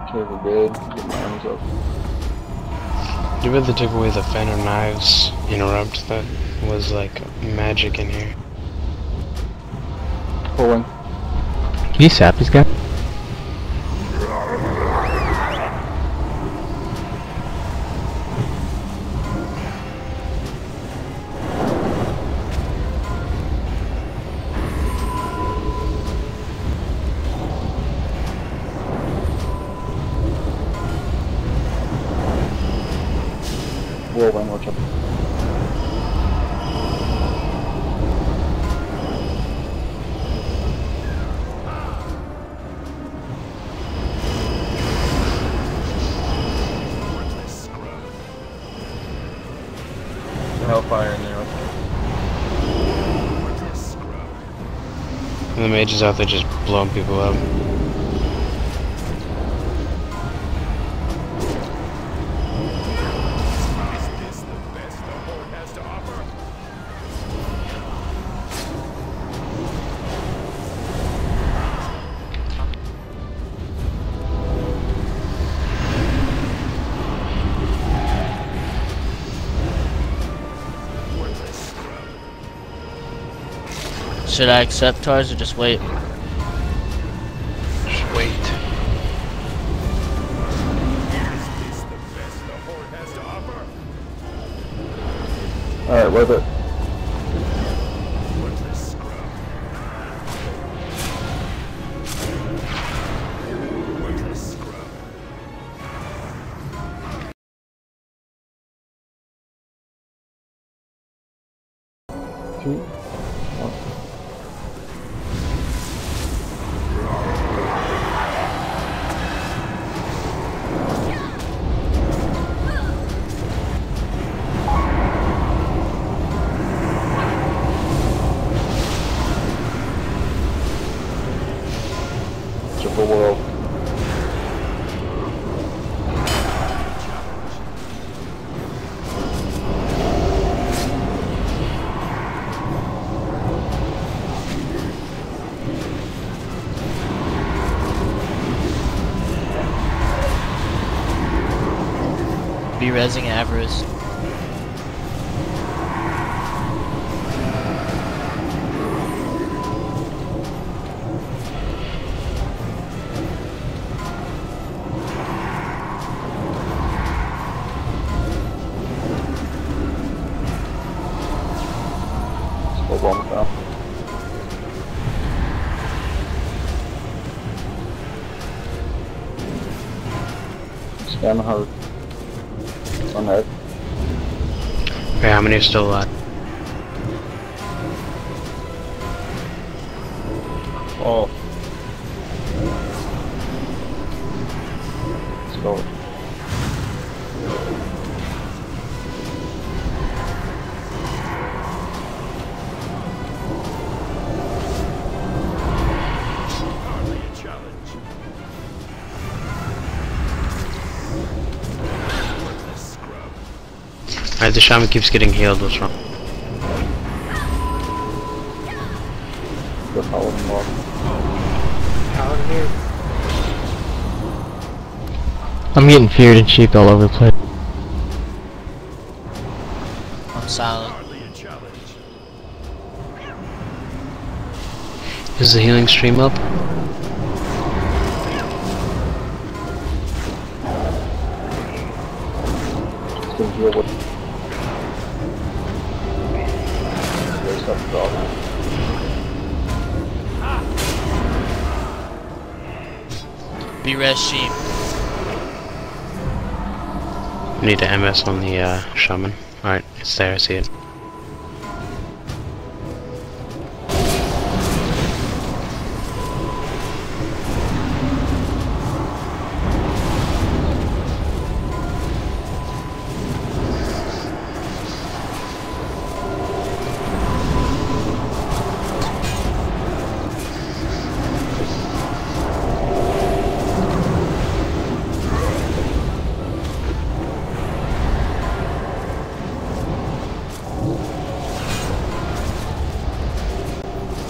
Okay, we're good. Get my arms up. You really took away the fan of knives interrupt that was like magic in here. Pulling. Can you sap this guy? Whirlwind, watch out. Hellfire in there. And the mages out there just blowing people up. Should I accept ours or just wait? Just wait. Alright, with it. Two. Triple world. Be rezzing Avarice. Hold on with that. Scan hard. On head. Okay, how many are still alive? Oh. Let's go. Alright, the shaman keeps getting healed, what's wrong? Go follow him off. I'm getting feared and sheeped all over the place. I'm silent. Is the healing stream up? Just gonna deal with there's that problem. Be res Sheam. Need to MS on the shaman. Alright, it's there, I see it.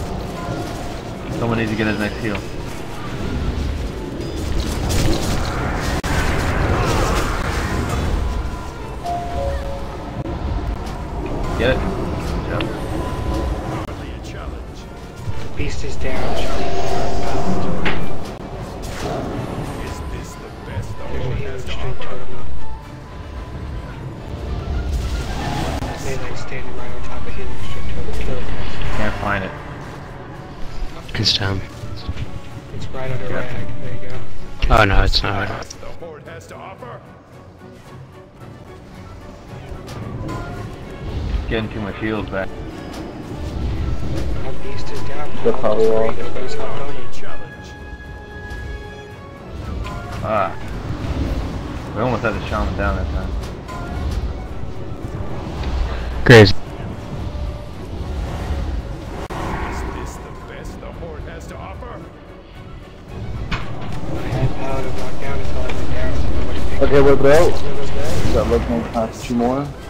Someone needs to get his next heal. Get it? Yep. Beast is down. There's a healing stream totem up. Melee standing right on top of healing stream totem. Kill it, guys. Can't find it. It's down. It's right under rag. There you go. Oh no, it's not. Getting too much heals back. Our beast is down. The power wall. Everybody's hopped on it. Ah. We almost had the shaman down that time. Crazy. I had Paladin knocked down until I went down. So nobody picked Okay, it. we're bro. It was there. Is that looking past 2 more?